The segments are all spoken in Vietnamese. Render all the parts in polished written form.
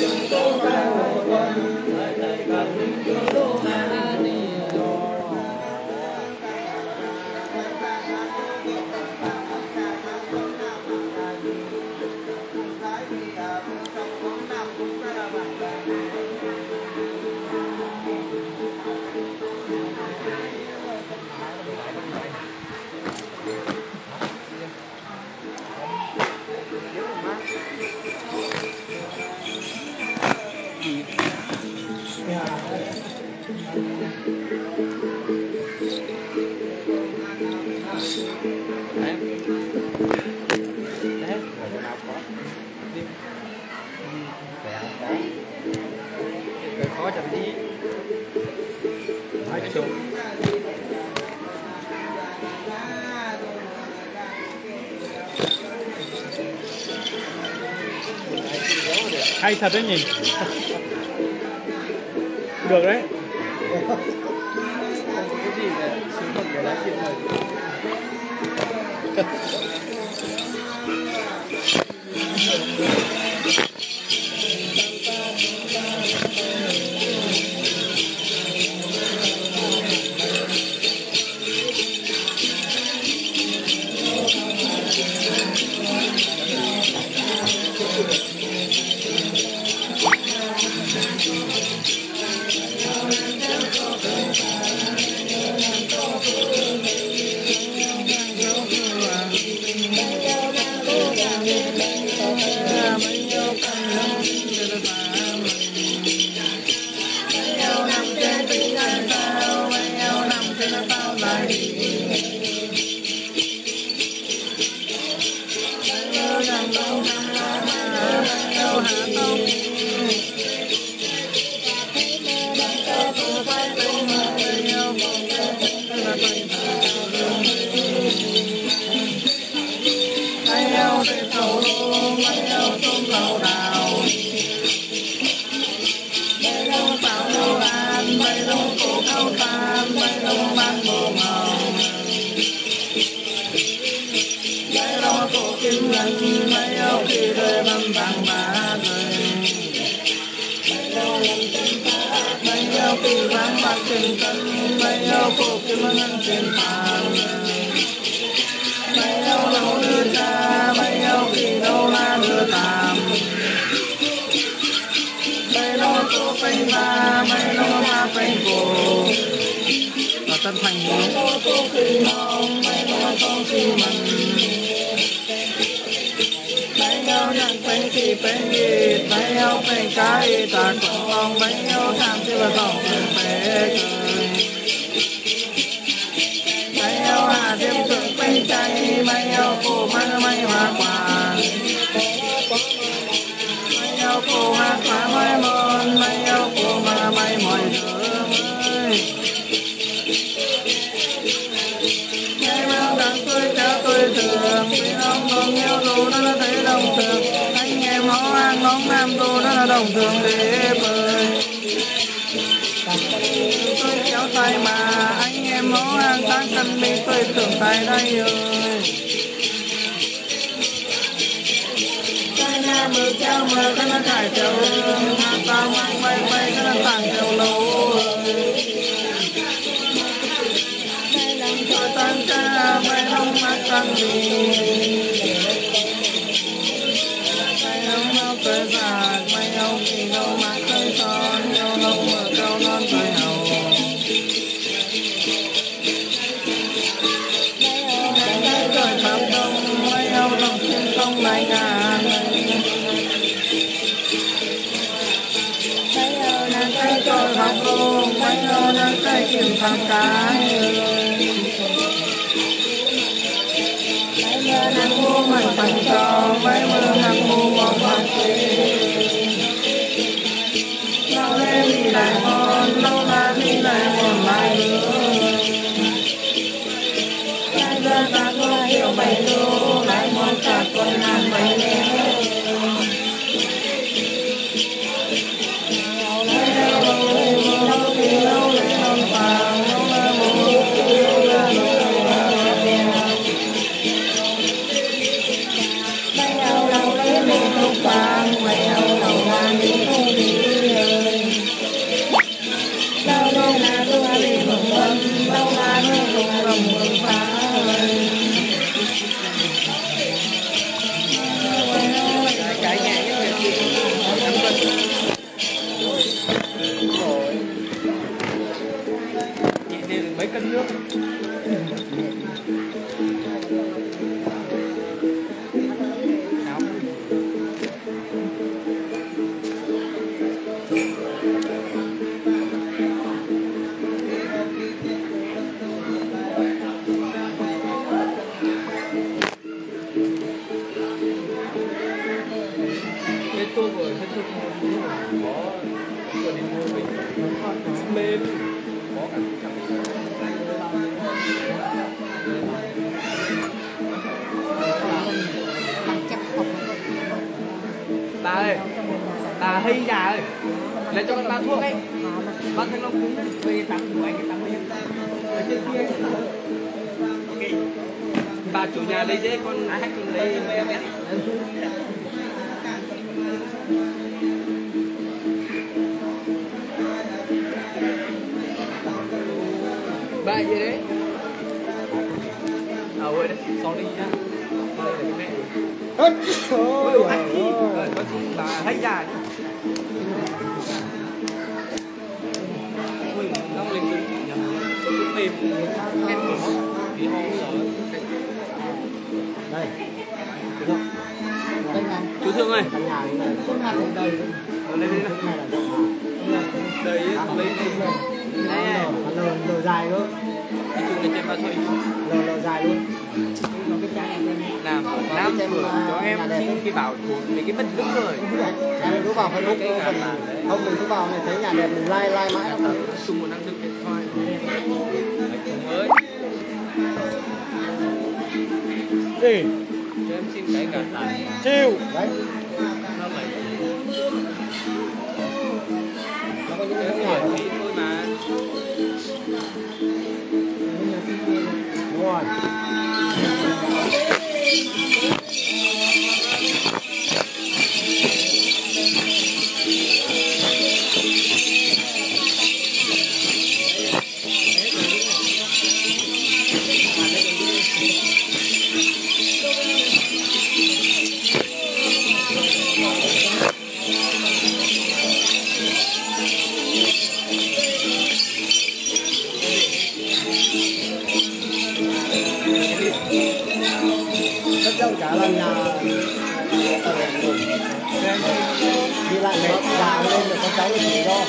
Khó chậm đi. Hai chục. Hay thật đấy nhỉ. Được đấy. Không có cái gì để xuống phần để lái chuyện này. Tân Thành bánh nhau nhận bánh kỳ bánh gì bánh nhau bánh cái ta còn bánh nhau tham chứ mà tổng bánh bánh nhau hà thêm thượng bánh chay bánh nhau cổ mang may hoa quả bánh nhau cổ hoa quả mai mòn bánh nhau cổ mà may mọi đường tôi thường vì ông đồng nhau dù đó là thấy đồng thường anh em họ ăn nón nam dù đó là đồng thường để bơi tôi kéo tay mà anh em họ ăn tăng cân đi tôi tưởng tay đây ơi cái nhà mưa kéo mưa cái nó trải trầu hàng tao mang bay bay cái nó tàng trầu lâu tăng ca bay đông mắt tăng đi bay đông máu tới giạt bay đông thì đâu mắt tới son nhau đông mở cao non tới hầu bay trời thắm đông bay âu đông trên sông bay ngàn bay âu nàng cây trời thắm đông bay âu nàng cây kiếm thắm cái nàng mua mặt bằng trò bay mưa nàng mua bóng mặt lâu lên đi lại mòn lâu là đi lại mòn lại nữa lại giờ ta có hiểu bày lô lại mòn cả con nàng bày lê Bye. Tôi rồi, hết có đi mua mình lên có cả bà ơi, bà hay già ơi, lấy cho con ba thuốc ấy, ba thanh long cúng về tắm của anh cái tắm đi, ở trên kia, ok, bà chủ nhà lấy dễ con ai con lấy mấy em. Bà gì đấy? À ơi đấy, xong đi nha. Đây là cái mẹ. Ôi anh đi. Rồi, có gì bà hay già nhá. Ui, nó lên cứng nhầm. Cứng mềm. Em mở. Đi ho rồi. Đây. Được không? Chú Thương ơi. Đây. Lên đi nào. Đây lấy đi. Đây. Lờ dài luôn. Đi chung lên trên ba thôi. Lờ dài luôn. Làm Nam Phượng cho em xin cái bảo thuộc về cái bất cứ rồi. Em cứ vào Facebook không mình cứ vào này thấy nhà đẹp mình like mãi lắm. Xung một năng lực điện thoại. Mới. Gì? Cho em xin cái cả tài. Chiêu. Đấy. Nó phải. Nó có những cái hỏi gì thôi mà. Đúng rồi. Rất dâu trả lần nhà đi lại mệt già lên rồi con cháu nó chỉ cho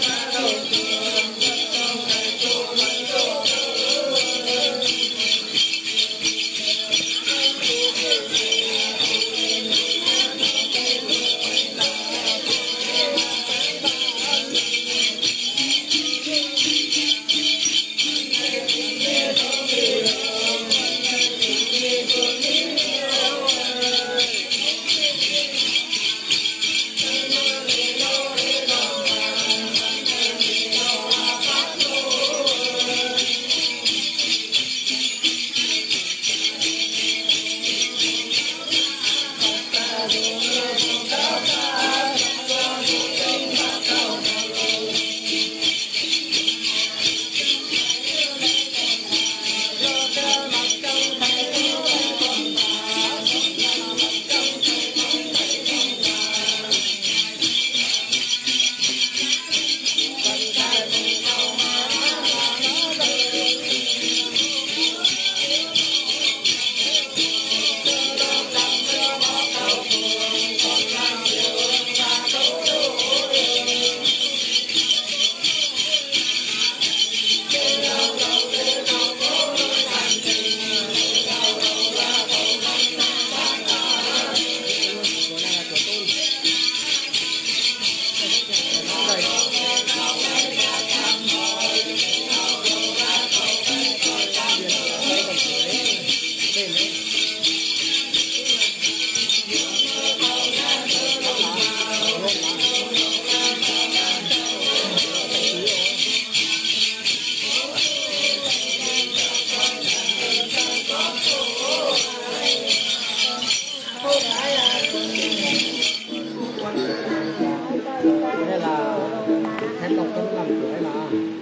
Đây là hết công cũng làm chuỗi mà.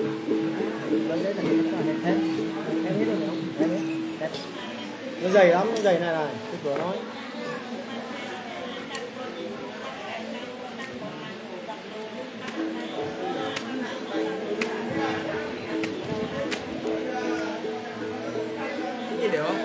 Đấy là hết hết rồi không? Hết. Nó dày lắm, nó dày này cái cửa nói. Cái gì được không?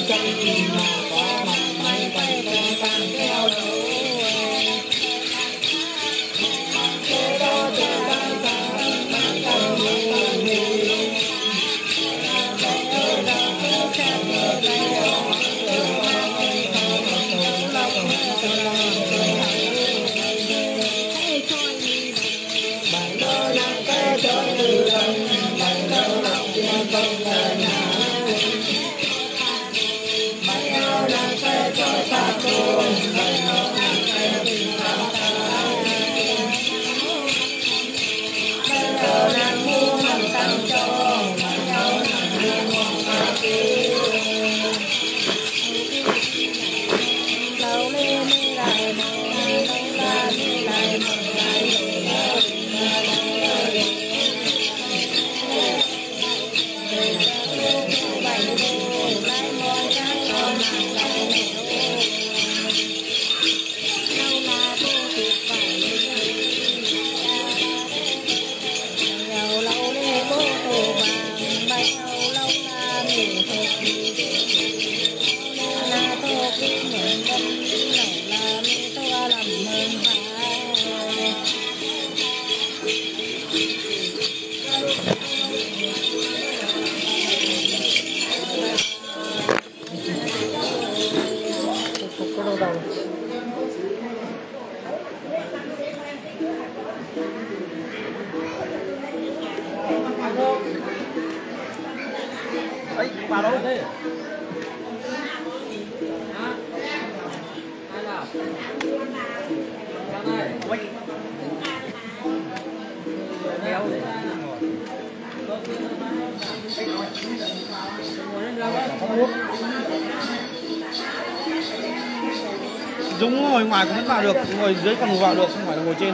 ấy vào đâu thế? Hả? Ai nào? Vào đây. Ui. Kéo đấy. Dũng ngồi ngoài cũng vẫn vào được, ngồi dưới còn vào được, không phải là ngồi trên.